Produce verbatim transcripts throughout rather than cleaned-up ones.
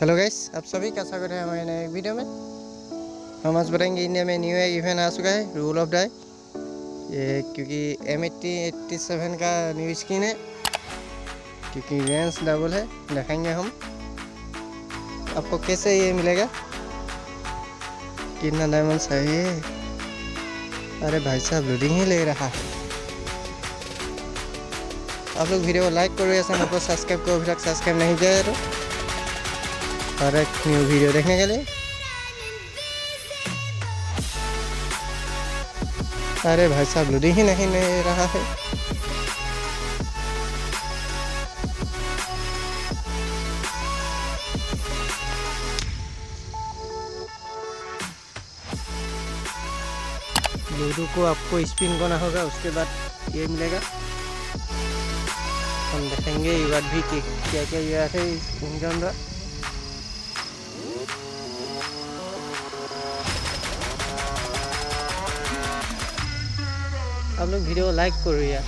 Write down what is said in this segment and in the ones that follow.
Hello guys, आप सभी का स्वागत है हमारे नए वीडियो में। हम आज बताएंगे इंडिया में न्यू इवेंट आ चुका है रूल ऑफ डाई। ये क्योंकि एम एट्टी एट्टी सेवन का न्यू स्किन है, क्योंकि रेंज डबल है। दिखाएंगे हम आपको कैसे ये मिलेगा, कितना डायमंड चाहिए। अरे भाई साहब लोडिंग ही ले रहा है। आप लोग वीडियो को लाइक करो, चैनल को सब्सक्राइब करो अभी तक सब्सक्राइब नहीं किया है तो, और एक न्यू वीडियो देखने के लिए। अरे भाई साहब लोडिंग ही नहीं ले रहा है। लूडो को आपको स्पिन करना होगा, उसके बाद ये मिलेगा। हम देखेंगे ये बात भी कि क्या क्या ये है इनके अंदर। आप लोग वीडियो लाइक करो यार।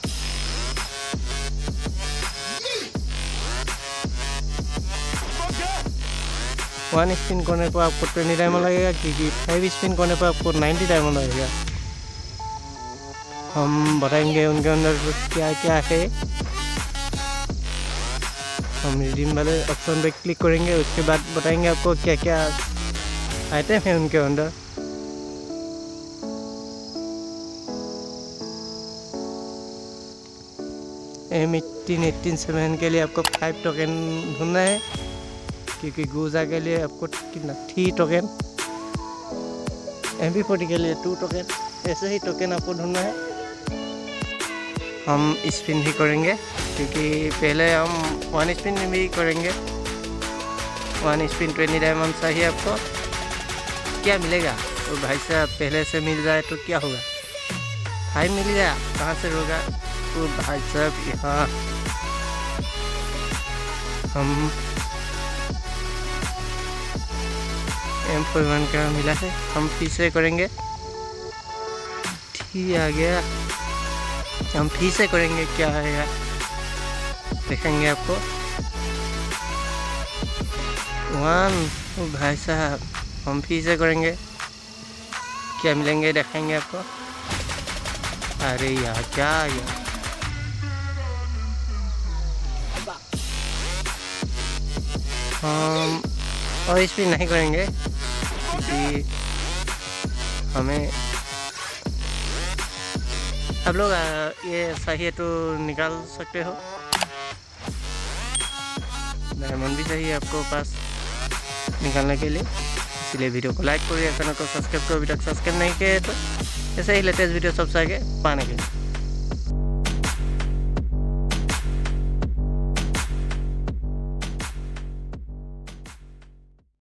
वन स्पिन करने पर आपको ट्वेंटी डायमंड लगेगा, क्योंकि फाइव स्पिन करने पर आपको नाइन्टी डायमंड लगेगा। हम बताएंगे उनके अंदर क्या क्या है। हम रिडीम वाले ऑप्शन पे क्लिक करेंगे, उसके बाद बताएंगे आपको क्या क्या आइटम है उनके अंदर। एम एट्टीन एट्टीन सेवन के लिए आपको फाइव टोकन ढूंढना है, क्योंकि गुजा के लिए आपको कितना three token, M P forty के लिए टू टोकन, ऐसे ही टोकन आपको ढूंढना है। हम स्पिन भी करेंगे, क्योंकि पहले हम वन स्पिन भी करेंगे। वन स्पिन ट्वेंटी डायमंड चाहिए आपको। क्या मिलेगा तो भाई साहब पहले से मिल जाए तो क्या होगा, फाइव मिल गया, कहाँ से होगा तो भाई साहब यहाँ हम एम फोर वन का मिला है। हम फिर से करेंगे, ठीक आ गया। हम फिर से करेंगे, क्या आएगा देखेंगे आपको। वन ओ भाई साहब हम फिर से करेंगे, क्या मिलेंगे देखेंगे आपको। अरे यार क्या यार, हम और स्पिन नहीं करेंगे, क्योंकि हमें आप लोग ये चाहिए तो निकाल सकते हो। डायमंड भी चाहिए आपको पास निकालने के लिए, इसलिए वीडियो को लाइक करिए, चैनल को सब्सक्राइब करो अभी तक सब्सक्राइब नहीं किया है तो, ऐसे ही लेटेस्ट वीडियो सबसे आगे पाने के लिए।